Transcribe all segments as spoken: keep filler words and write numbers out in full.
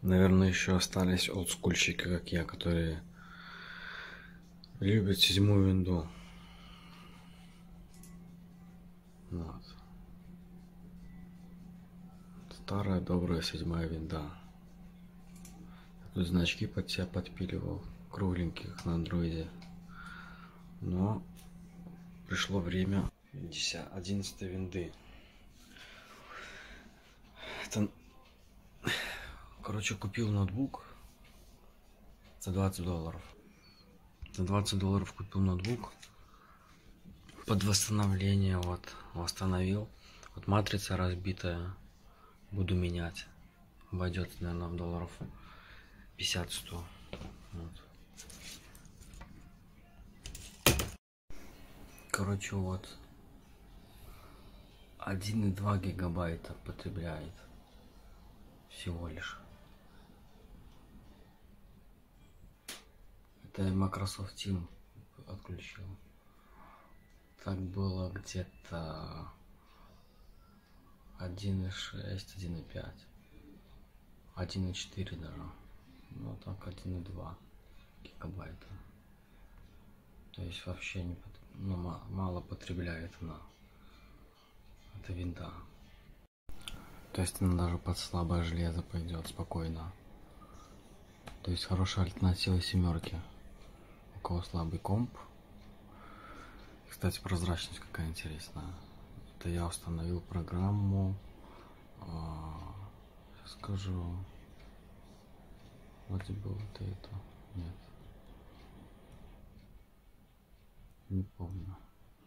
Наверное, еще остались олдскульщики, как я, которые любят седьмую винду. Вот. Старая добрая седьмая винда. Тут значки под себя подпиливал, кругленьких на андроиде. Но пришло время одиннадцатой винды. Это... Короче, купил ноутбук за двадцать долларов. За двадцать долларов купил ноутбук. Под восстановление вот восстановил. Вот матрица разбитая. Буду менять. Обойдется, наверное, в долларов пятьдесят-сто. Вот. Короче, вот один и два гигабайта потребляет всего лишь. Это я Microsoft Team отключил. Так было где-то один и шесть, один и пять, один и четыре даже. Ну так один и два гигабайта. То есть вообще не, ну, мало потребляет она. Это винда. То есть она даже под слабое железо пойдет спокойно. То есть хорошая альтернатива семерки. У кого слабый комп. Кстати, прозрачность какая интересная. Это я установил программу. Сейчас скажу. Вроде бы вот это. Нет. Не помню.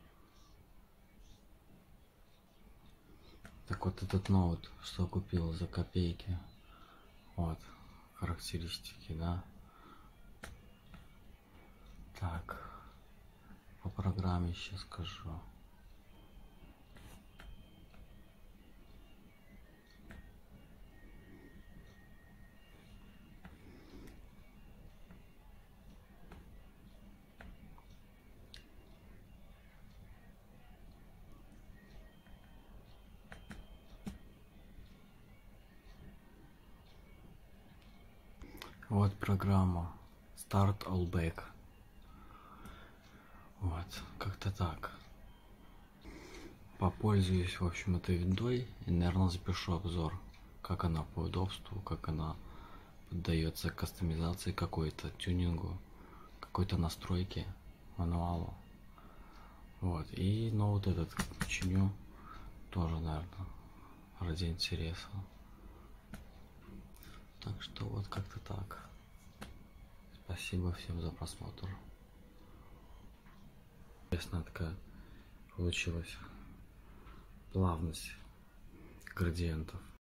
Так вот этот ноут, что купил за копейки. Вот. Характеристики, да. Так. По программе сейчас скажу. Вот программа Start All Back. Вот, как-то так. Попользуюсь, в общем, этой виндой и, наверное, запишу обзор, как она по удобству, как она поддается кастомизации какой-то, тюнингу, какой-то настройке, мануалу. Вот, и ну вот этот починю тоже, наверное, ради интереса. Так что вот как-то так. Спасибо всем за просмотр. Интересная такая получилась плавность градиентов.